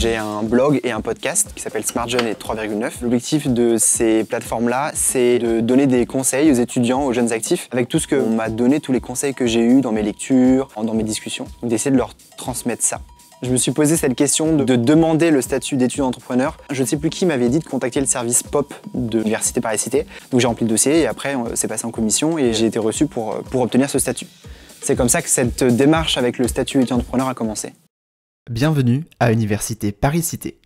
J'ai un blog et un podcast qui s'appelle Smart Jeune et 3,9. L'objectif de ces plateformes-là, c'est de donner des conseils aux étudiants, aux jeunes actifs, avec tout ce qu'on m'a donné, tous les conseils que j'ai eus dans mes lectures, dans mes discussions, d'essayer de leur transmettre ça. Je me suis posé cette question de demander le statut d'étudiant entrepreneur. Je ne sais plus qui m'avait dit de contacter le service POP de l'Université Paris-Cité. Donc j'ai rempli le dossier et après c'est passé en commission et j'ai été reçu pour obtenir ce statut. C'est comme ça que cette démarche avec le statut étudiant entrepreneur a commencé. Bienvenue à Université Paris-Cité.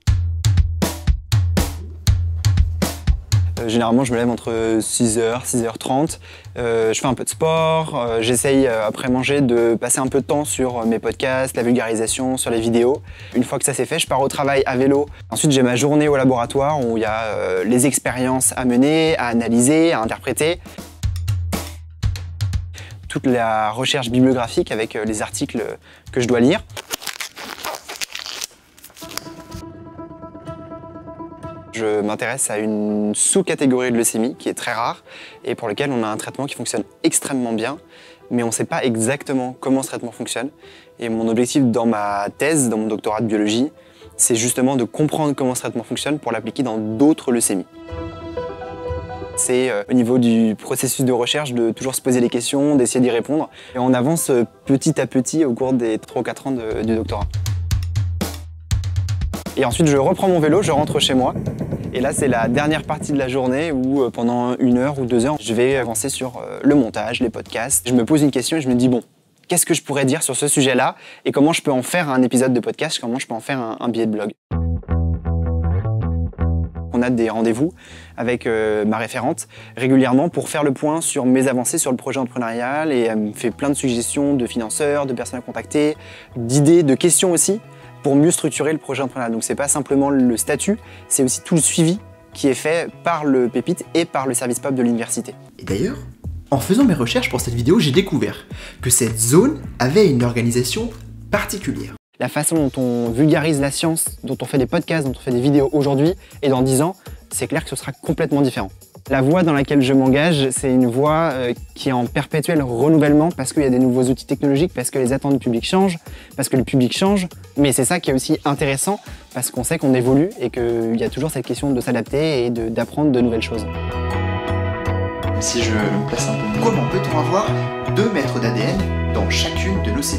Généralement, je me lève entre 6h, 6h30. Je fais un peu de sport. J'essaye, après manger, de passer un peu de temps sur mes podcasts, la vulgarisation, sur les vidéos. Une fois que ça c'est fait, je pars au travail à vélo. Ensuite, j'ai ma journée au laboratoire où il y a les expériences à mener, à analyser, à interpréter. Toute la recherche bibliographique avec les articles que je dois lire. Je m'intéresse à une sous-catégorie de leucémie qui est très rare et pour laquelle on a un traitement qui fonctionne extrêmement bien, mais on ne sait pas exactement comment ce traitement fonctionne. Et mon objectif dans ma thèse, dans mon doctorat de biologie, c'est justement de comprendre comment ce traitement fonctionne pour l'appliquer dans d'autres leucémies. C'est au niveau du processus de recherche de toujours se poser des questions, d'essayer d'y répondre. Et on avance petit à petit au cours des 3 ou 4 ans du doctorat. Et ensuite, je reprends mon vélo, je rentre chez moi. Et là, c'est la dernière partie de la journée où pendant 1 heure ou 2 heures, je vais avancer sur le montage, les podcasts. Je me pose une question et je me dis, bon, qu'est-ce que je pourrais dire sur ce sujet-là et comment je peux en faire un épisode de podcast, comment je peux en faire un billet de blog. On a des rendez-vous avec ma référente régulièrement pour faire le point sur mes avancées sur le projet entrepreneurial et elle me fait plein de suggestions de financeurs, de personnes à contacter, d'idées, de questions aussi pour mieux structurer le projet entrepreneurial. Donc c'est pas simplement le statut, c'est aussi tout le suivi qui est fait par le Pépite et par le service POP de l'université. Et d'ailleurs, en faisant mes recherches pour cette vidéo, j'ai découvert que cette zone avait une organisation particulière. La façon dont on vulgarise la science, dont on fait des podcasts, dont on fait des vidéos aujourd'hui et dans 10 ans, c'est clair que ce sera complètement différent. La voie dans laquelle je m'engage, c'est une voie qui est en perpétuel renouvellement parce qu'il y a des nouveaux outils technologiques, parce que les attentes du public changent, parce que le public change. Mais c'est ça qui est aussi intéressant parce qu'on sait qu'on évolue et qu'il y a toujours cette question de s'adapter et d'apprendre de nouvelles choses. Si je me place un peu, comment peut-on avoir 2 mètres d'ADN dans chacune de nos cellules ?